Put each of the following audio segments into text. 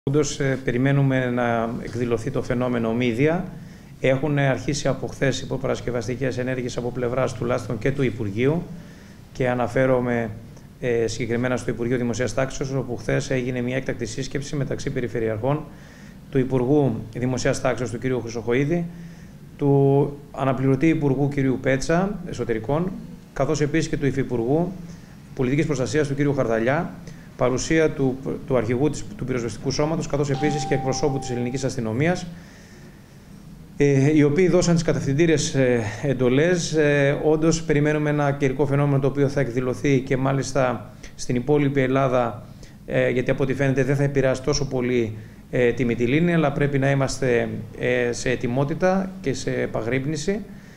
Όντως, περιμένουμε να εκδηλωθεί το φαινόμενο Μύδια. Έχουν αρχίσει από χθες υποπαρασκευαστικές ενέργειες από πλευράς τουλάχιστον και του Υπουργείου και αναφέρομαι συγκεκριμένα στο Υπουργείο Δημοσίας Τάξης, όπου χθες έγινε μια έκτακτη σύσκεψη μεταξύ περιφερειαρχών, του Υπουργού Δημοσίας Τάξης του κ. Χρυσοχοΐδη, του αναπληρωτή Υπουργού κ. Πέτσα Εσωτερικών, καθώς επίσης και του Υφυπουργού Πολιτικής Προστασίας του κ. Χαρδαλιά, παρουσία του αρχηγού του πυροσβεστικού σώματος, καθώς επίσης και εκπροσώπου της ελληνικής αστυνομίας, οι οποίοι δώσαν τις κατευθυντήριες εντολές. Όντως, περιμένουμε ένα καιρικό φαινόμενο το οποίο θα εκδηλωθεί και μάλιστα στην υπόλοιπη Ελλάδα, γιατί από ό,τι φαίνεται δεν θα επηρεάσει τόσο πολύ τη Μυτιλήνη, αλλά πρέπει να είμαστε σε ετοιμότητα και σε επαγρύπνηση.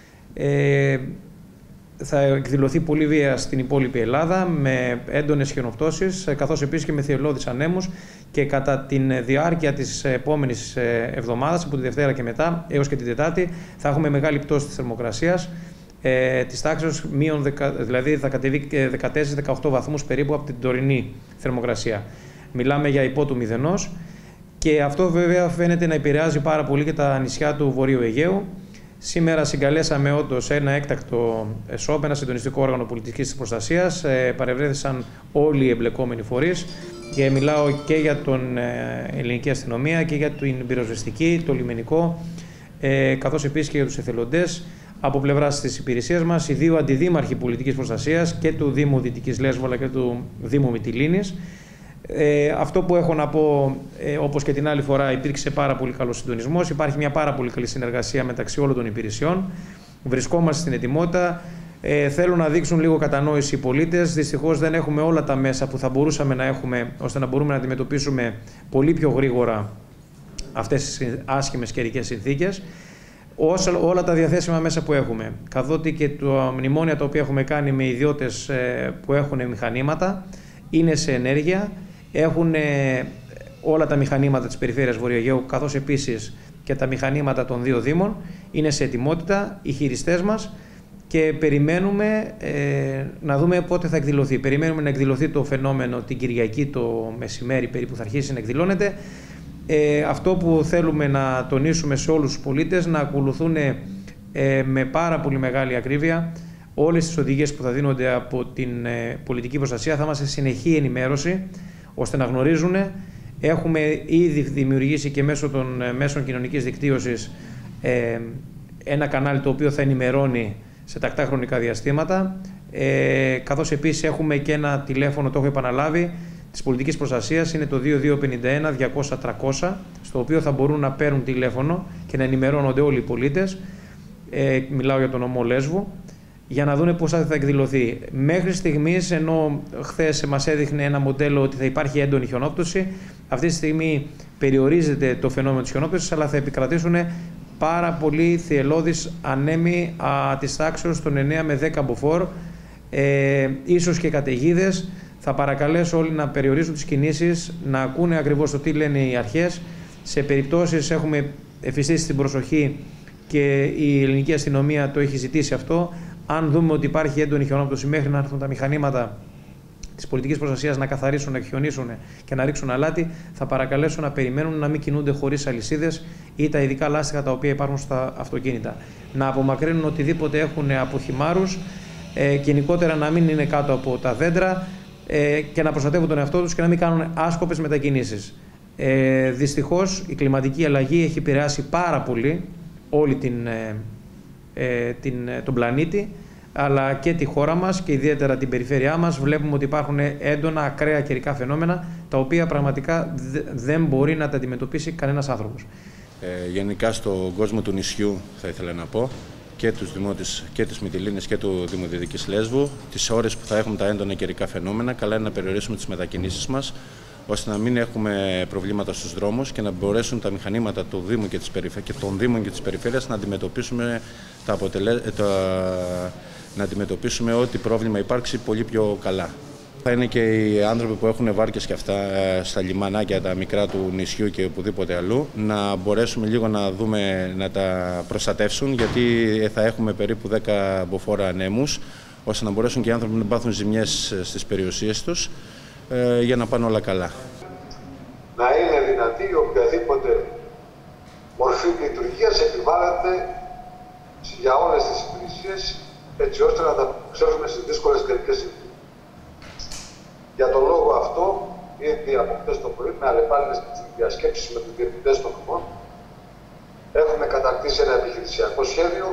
Θα εκδηλωθεί πολύ βία στην υπόλοιπη Ελλάδα με έντονες χιονοπτώσεις, καθώς επίσης και με θυελλώδεις ανέμους, και κατά τη διάρκεια της επόμενης εβδομάδας, από τη Δευτέρα και μετά έως και την Τετάρτη, θα έχουμε μεγάλη πτώση της θερμοκρασίας, της τάξης δηλαδή θα κατεβεί 14-18 βαθμούς περίπου από την τωρινή θερμοκρασία. Μιλάμε για υπό του μηδενός, και αυτό βέβαια φαίνεται να επηρεάζει πάρα πολύ και τα νησιά του Βορείου Αιγαίου. Σήμερα συγκαλέσαμε όντως ένα έκτακτο ΣΟΠ, ένα συντονιστικό όργανο πολιτικής προστασίας. Παρευρέθησαν όλοι οι εμπλεκόμενοι φορείς. Και μιλάω και για την ελληνική αστυνομία και για την πυροσβεστική, το λιμενικό, καθώς επίσης και για τους εθελοντές. Από πλευράς της υπηρεσίας μας, οι δύο αντιδήμαρχοι πολιτικής προστασίας, και του Δήμου Δυτικής Λέσβου αλλά και του Δήμου Μυτιλήνης. Αυτό που έχω να πω, όπως και την άλλη φορά, υπήρξε πάρα πολύ καλός συντονισμός, υπάρχει μια πάρα πολύ καλή συνεργασία μεταξύ όλων των υπηρεσιών. Βρισκόμαστε στην ετοιμότητα. Θέλουν να δείξουν λίγο κατανόηση οι πολίτες. Δυστυχώς δεν έχουμε όλα τα μέσα που θα μπορούσαμε να έχουμε, ώστε να μπορούμε να αντιμετωπίσουμε πολύ πιο γρήγορα αυτές τις άσχημες καιρικές συνθήκες. Όλα τα διαθέσιμα μέσα που έχουμε, καθότι και τα μνημόνια τα οποία έχουμε κάνει με ιδιώτες που έχουν μηχανήματα, είναι σε ενέργεια. Έχουν όλα τα μηχανήματα της περιφέρειας Βορείου Αιγαίου, καθώς επίσης και τα μηχανήματα των δύο Δήμων, είναι σε ετοιμότητα οι χειριστές μας, και περιμένουμε να δούμε πότε θα εκδηλωθεί. Περιμένουμε να εκδηλωθεί το φαινόμενο την Κυριακή το μεσημέρι περίπου, θα αρχίσει να εκδηλώνεται. Αυτό που θέλουμε να τονίσουμε σε όλους τους πολίτες, να ακολουθούν με πάρα πολύ μεγάλη ακρίβεια όλες τις οδηγίες που θα δίνονται από την πολιτική προστασία. Θα είμαστε σε συνεχή ενημέρωση, ώστε να γνωρίζουν. Έχουμε ήδη δημιουργήσει και μέσω των μέσων κοινωνικής δικτύωσης ένα κανάλι το οποίο θα ενημερώνει σε τακτά χρονικά διαστήματα, καθώς επίσης έχουμε και ένα τηλέφωνο, το έχω επαναλάβει, της πολιτικής προστασίας, είναι το 2251-200-300, στο οποίο θα μπορούν να παίρνουν τηλέφωνο και να ενημερώνονται όλοι οι πολίτες. Μιλάω για τον νομό Λέσβου, για να δούνε πώς θα εκδηλωθεί. Μέχρι στιγμής, ενώ χθες μας έδειχνε ένα μοντέλο ότι θα υπάρχει έντονη χιονόπτωση, αυτή τη στιγμή περιορίζεται το φαινόμενο της χιονόπτωσης, αλλά θα επικρατήσουν πάρα πολύ θυελλώδεις ανέμοι της τάξης των 9 με 10 μποφόρ, ίσως και καταιγίδες. Θα παρακαλέσω όλοι να περιορίζουν τις κινήσεις, να ακούνε ακριβώς το τι λένε οι αρχές. Σε περιπτώσεις έχουμε εφιστήσει την προσοχή και η ελληνική αστυνομία το έχει ζητήσει αυτό. Αν δούμε ότι υπάρχει έντονη χιονόπτωση μέχρι να έρθουν τα μηχανήματα της πολιτικής προστασίας να καθαρίσουν, να χιονίσουν και να ρίξουν αλάτι, θα παρακαλέσω να περιμένουν, να μην κινούνται χωρίς αλυσίδες ή τα ειδικά λάστιχα τα οποία υπάρχουν στα αυτοκίνητα. Να απομακρύνουν οτιδήποτε έχουν από χυμάρους, γενικότερα να μην είναι κάτω από τα δέντρα, και να προστατεύουν τον εαυτό τους και να μην κάνουν άσκοπες μετακινήσεις. Δυστυχώς η κλιματική αλλαγή έχει επηρεάσει πάρα πολύ όλη τον πλανήτη, αλλά και τη χώρα μας και ιδιαίτερα την περιφέρειά μας. Βλέπουμε ότι υπάρχουν έντονα ακραία καιρικά φαινόμενα, τα οποία πραγματικά δεν μπορεί να τα αντιμετωπίσει κανένας άνθρωπος. Γενικά στον κόσμο του νησιού θα ήθελα να πω, και τους δημότες και της Μυτιλήνης και του Δήμου Δυτικής Λέσβου, τις ώρες που θα έχουμε τα έντονα καιρικά φαινόμενα, καλά είναι να περιορίσουμε τις μετακινήσεις μας, ώστε να μην έχουμε προβλήματα στους δρόμους και να μπορέσουν τα μηχανήματα του Δήμου και των Δήμων και της Περιφέρειας να αντιμετωπίσουμε, να αντιμετωπίσουμε ό,τι πρόβλημα υπάρξει πολύ πιο καλά. Θα είναι και οι άνθρωποι που έχουν βάρκες και αυτά στα λιμανάκια τα μικρά του νησιού και οπουδήποτε αλλού, να μπορέσουμε λίγο να δούμε, να τα προστατεύσουν, γιατί θα έχουμε περίπου 10 μποφόρ ανέμους, ώστε να μπορέσουν και οι άνθρωποι να πάθουν ζημιές στις περιουσίες τους, για να πάνε όλα καλά. Να είναι δυνατή ή οποιαδήποτε μορφή λειτουργίας επιβάλλεται για όλες τις υπηρεσίες, έτσι ώστε να τα ξέρουμε στις δύσκολες καιρικές συνθήκες. Για τον λόγο αυτό, ήδη από χτες το πρωί, με αλλεπάλληλες διασκέψεις με τους διευθυντές των νομών, έχουμε καταρτήσει ένα επιχειρησιακό σχέδιο.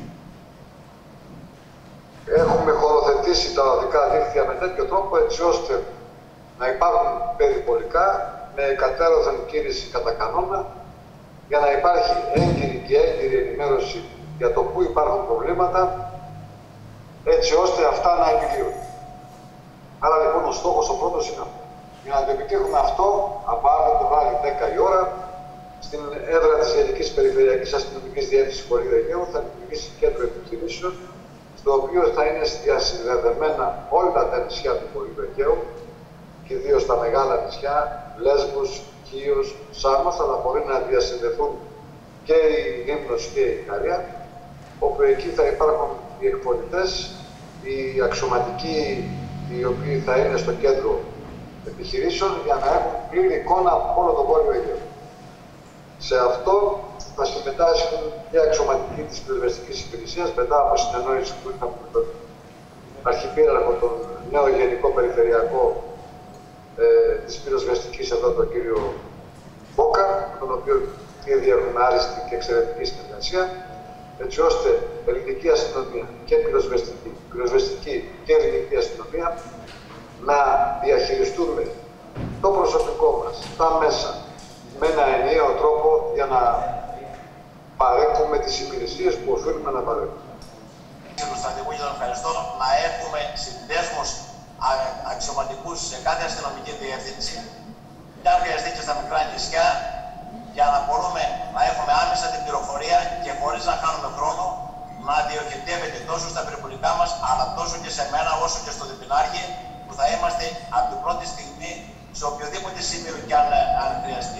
Έχουμε χωροθετήσει τα οδικά δίκτυα με τέτοιο τρόπο, έτσι ώστε να υπάρχουν περιπολικά με κατέρωθεν κίνηση κατά κανόνα, για να υπάρχει έγκυρη και έγκυρη ενημέρωση για το πού υπάρχουν προβλήματα, έτσι ώστε αυτά να επιλύονται. Άρα λοιπόν ο στόχος ο πρώτος είναι αυτό. Για να το επιτύχουμε αυτό, από αύριο το βράδυ 10 η ώρα, στην έδρα της Γενικής Περιφερειακής Αστυνομικής Διεύθυνσης Βορείου Αιγαίου θα λειτουργήσει κέντρο επιχειρήσεων, στο οποίο θα είναι διασυνδεδεμένα όλα τα νησιά του Βορείου Αιγαίου, και ιδίως τα μεγάλα νησιά, Λέσβος, Κύος, Σάμος, αλλά μπορεί να διασυνδεθούν και η Λίμνος και η Ικαρία, όπου εκεί θα υπάρχουν οι εκπονητές, οι αξιωματικοί οι οποίοι θα είναι στο κέντρο επιχειρήσεων, για να έχουν πλήρη εικόνα από όλο τον Βόρειο Αιγαίο. Σε αυτό θα συμμετάσχουν και αξιωματικοί της πυροσβεστικής υπηρεσίας, μετά από συνεννόηση που είχαμε με τον Αρχιπύργο, τον νέο Γενικό Περιφερειακό της πυροσβεστικής εδώ, τον κύριο Μπόκα, με τον οποίο ήδη έχουμε άριστη και εξαιρετική συνεργασία, έτσι ώστε ελληνική αστυνομία και πυροσβεστική και ελληνική αστυνομία να διαχειριστούμε το προσωπικό μας, τα μέσα, με ένα ενιαίο τρόπο για να παρέχουμε τις υπηρεσίες που οφείλουμε να παρέχουμε. Κύριε Κωνσταντινού, για τον ευχαριστώ, να έχουμε συνδέσμους αξιωματικούς σε κάθε αστυνομική διεύθυνση, και αν χρειαστεί και στα μικρά νησιά, για να μπορούμε να έχουμε άμεσα την πληροφορία και χωρίς να χάνουμε χρόνο να διοχετεύεται τόσο στα περιπολικά μας, αλλά τόσο και σε μένα όσο και στο Διπινάρχη, που θα είμαστε από την πρώτη στιγμή σε οποιοδήποτε σημείο και αν χρειαστεί.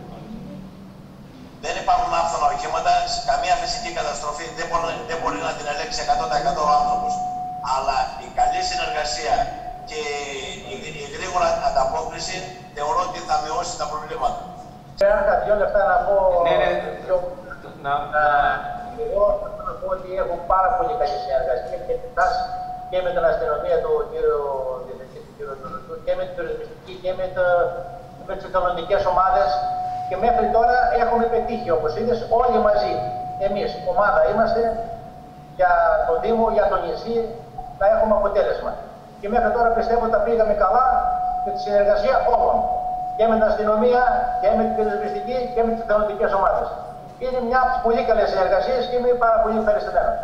Δεν υπάρχουν άφθονα οχήματα, καμία φυσική καταστροφή δεν μπορεί να την ελέγξει 100% ο άνθρωπος. Αλλά η καλή συνεργασία και η γρήγορα ανταπόκριση θεωρώ ότι θα μειώσει τα προβλήματα. Έχα 2 λεπτά να πω. Ναι. Εγώ θέλω να πω ότι έχω πάρα πολύ καλή συνεργασία και με την αστυνομία του κύριου Διευθυντή, του κύριου Τουρκού, και με την τουριστική και με τις εθελοντικές ομάδες. Και μέχρι τώρα έχουμε πετύχει, όπως είδες, όλοι μαζί. Εμείς, ομάδα είμαστε, για τον Δήμο, για το νησί, να έχουμε αποτέλεσμα. Και μέχρι τώρα πιστεύω ότι τα πήγαμε καλά με τη συνεργασία όλων. Και με την αστυνομία, και με την πυροσβεστική, και με τις εθελοντικές ομάδες. Είναι μια από τις πολύ καλές συνεργασίες και είμαι πάρα πολύ ευχαριστημένος.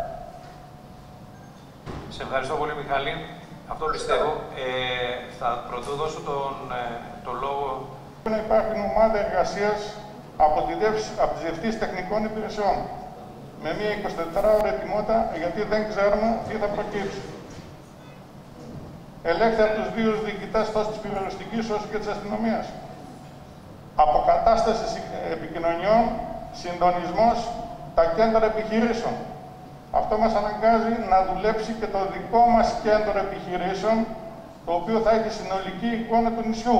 Σε ευχαριστώ πολύ, Μιχάλη. Αυτό πιστεύω. Θα πρωτοδώσω τον λόγο. Να υπάρχει ομάδα εργασίας από τις Διευθύνσεις Τεχνικών Υπηρεσιών με μια 24ωρη ετοιμότητα, γιατί δεν ξέρουμε τι θα προκύψει. Ελέγχθη από τους δύο διοικητές τόσο της πυροσβεστικής όσο και της αστυνομίας. Αποκατάσταση επικοινωνιών, συντονισμός, τα κέντρα επιχειρήσεων. Αυτό μας αναγκάζει να δουλέψει και το δικό μας κέντρο επιχειρήσεων, το οποίο θα έχει συνολική εικόνα του νησιού.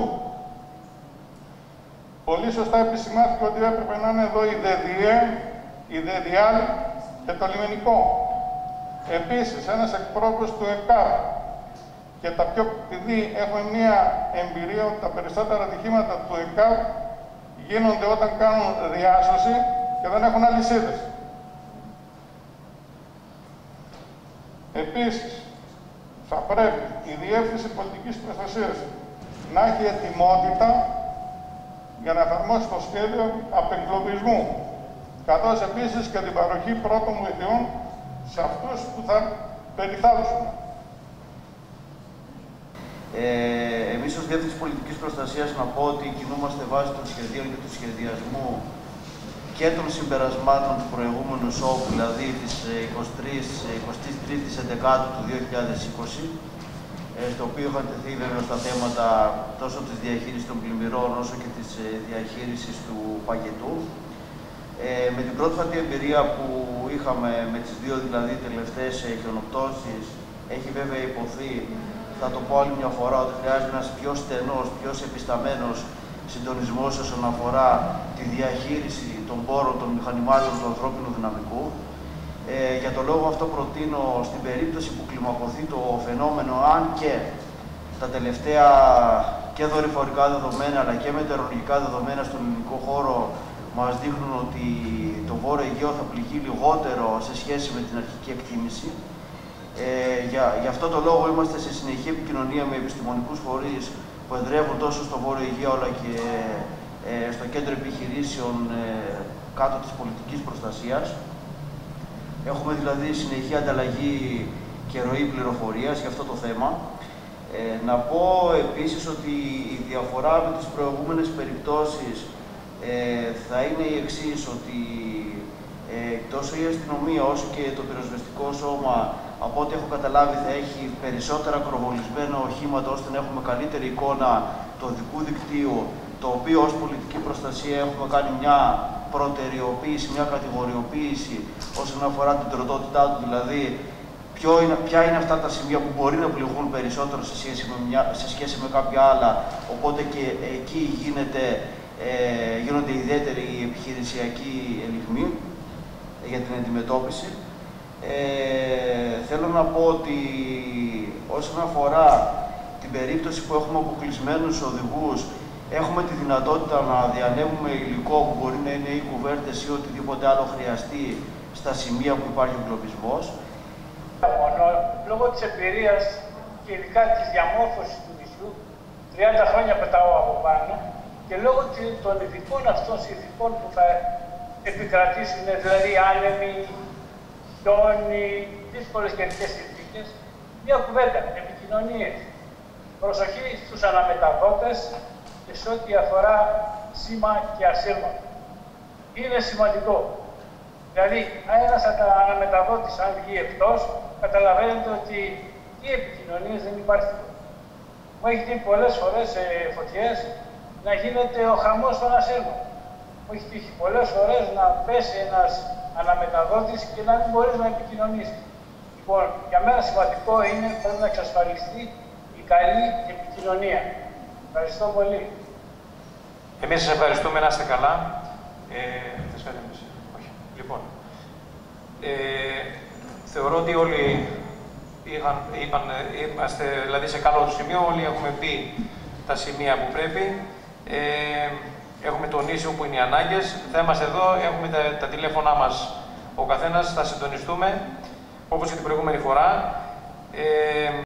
Πολύ σωστά επισημάθηκε ότι έπρεπε να είναι εδώ η ΔΕΔΙΕ, η ΔΕΔΙΑΛ και το λιμενικό. Επίσης, ένας εκπρόσωπος του ΕΚΑΡ. Και επειδή έχουμε μία εμπειρία ότι τα περισσότερα ατυχήματα του ΕΚΑΡ γίνονται όταν κάνουν διάσωση και δεν έχουν αλυσίδες. Επίσης, θα πρέπει η Διεύθυνση Πολιτικής Προστασίας να έχει ετοιμότητα για να εφαρμόσει το σχέδιο απεγκλωβισμού, καθώς επίσης και την παροχή πρώτων βοηθειών σε αυτούς που θα περιθάλψουν. Εμείς ως Διεύθυνση Πολιτικής Προστασίας να πω ότι κινούμαστε βάσει των σχεδίων και του σχεδιασμού και των συμπερασμάτων του προηγούμενου ΣΟΠ, δηλαδή της 23ης Εντεκάτου του 2020, στο οποίο είχαν τεθεί βέβαια στα θέματα τόσο της διαχείρισης των πλημμυρών όσο και της διαχείρισης του παγετού. Με την πρόσφατη εμπειρία που είχαμε με τις δύο δηλαδή τελευταίες χιονοπτώσεις, έχει βέβαια υποθεί, θα το πω άλλη μια φορά, ότι χρειάζεται ένας πιο στενός, πιο επισταμένος συντονισμός όσον αφορά τη διαχείριση των πόρων, των μηχανημάτων του ανθρώπινου δυναμικού. Για τον λόγο αυτό προτείνω στην περίπτωση που κλιμακωθεί το φαινόμενο, αν και τα τελευταία και δορυφορικά δεδομένα αλλά και μετεωρολογικά δεδομένα στον ελληνικό χώρο μας δείχνουν ότι το Βόρειο Αιγαίο θα πληγεί λιγότερο σε σχέση με την αρχική εκτίμηση. Γι' αυτό το λόγο είμαστε σε συνεχή επικοινωνία με επιστημονικούς φορείς που εδρεύουν τόσο στο Βόρειο Αιγαίο αλλά και στο κέντρο επιχειρήσεων κάτω της πολιτικής προστασίας. Έχουμε δηλαδή συνεχή ανταλλαγή και ροή πληροφορίας για αυτό το θέμα. Να πω επίσης ότι η διαφορά με τις προηγούμενες περιπτώσεις θα είναι η εξής, ότι τόσο η αστυνομία όσο και το πυροσβεστικό σώμα, από ό,τι έχω καταλάβει, θα έχει περισσότερα ακροβολισμένα οχήματα ώστε να έχουμε καλύτερη εικόνα του οδικού δικτύου, το οποίο ως πολιτική προστασία έχουμε κάνει μια προτεραιοποίηση, μια κατηγοριοποίηση όσον αφορά την τροτότητά του, δηλαδή ποια είναι αυτά τα σημεία που μπορεί να πληγούν περισσότερο σε σχέση με κάποια άλλα, οπότε και εκεί γίνονται ιδιαίτεροι επιχειρησιακοί ελιγμοί για την αντιμετώπιση. Θέλω να πω ότι όσον αφορά την περίπτωση που έχουμε αποκλεισμένους οδηγούς, έχουμε τη δυνατότητα να διανέμουμε υλικό που μπορεί να είναι ή κουβέρτες ή οτιδήποτε άλλο χρειαστεί στα σημεία που υπάρχει εγκλωβισμός. Λόγω της εμπειρίας και ειδικά της διαμόρφωσης του νησιού, 30 χρόνια πετάω από πάνω, και λόγω των ειδικών αυτών συνθηκών που θα επικρατήσουν, δηλαδή άνεμοι, χιόνι, δύσκολες καιρικές συνθήκες, μια κουβέντα, επικοινωνίες. Προσοχή στους αναμεταδότες και σε ό,τι αφορά σήμα και ασύρματα. Είναι σημαντικό. Δηλαδή, ένας αναμεταδότης, αν βγει εκτός, καταλαβαίνετε ότι οι επικοινωνίες δεν υπάρχει τίποτα. Μου έχει δει πολλές φορές σε φωτιές να γίνεται ο χαμός των ασύρματων. Μου έχει τύχει πολλές φορές να πέσει ένας αναμεταδότης και να μην μπορείς να επικοινωνήσεις. Λοιπόν, για μένα σημαντικό είναι πρέπει να εξασφαλιστεί η καλή επικοινωνία. Ευχαριστώ πολύ. Εμείς σας ευχαριστούμε, να είστε καλά. Όχι. Λοιπόν, θεωρώ ότι όλοι είμαστε δηλαδή σε καλό σημείο, όλοι έχουμε πει τα σημεία που πρέπει. Έχουμε τονίσει όπου είναι οι ανάγκες. Θα είμαστε εδώ, έχουμε τα τηλέφωνά μας ο καθένας, θα συντονιστούμε, όπως και την προηγούμενη φορά.